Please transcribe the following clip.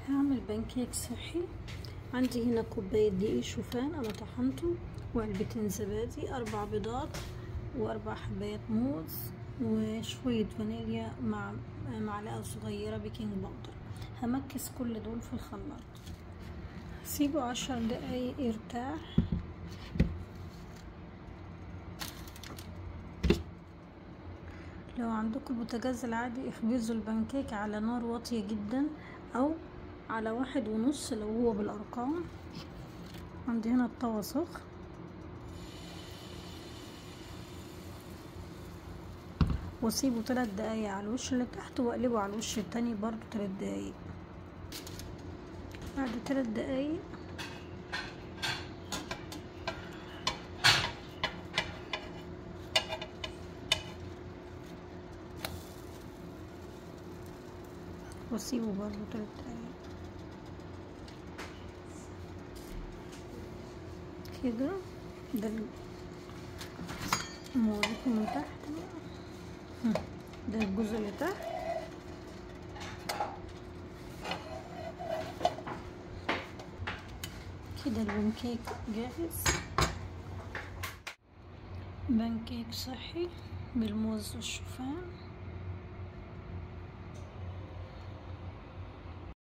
هعمل بانكيك صحي. عندي هنا كوباية دقيق شوفان انا طحنته، وعلبتين زبادي، 4 بيضات، و4 حبايات موز، وشوية فانيليا مع معلقة صغيرة بيكنج باودر. همكس كل دول في الخلاط، سيبه 10 دقايق يرتاح. لو عندكم البوتاجاز العادي اخبزوا البانكيك على نار واطية جدا، او على 1.5 لو هو بالارقام. عندي هنا الطاوة سخن، واسيبه 3 دقايق على الوش اللي تحت، واقلبه على الوش التاني برضو 3 دقايق. بعد 3 دقايق واسيبه برضو 3 دقايق كده. ده موريكم من تحت بقى، ده الجزء اللي تحت كده. البانكيك جاهز، بانكيك صحي بالموز والشوفان.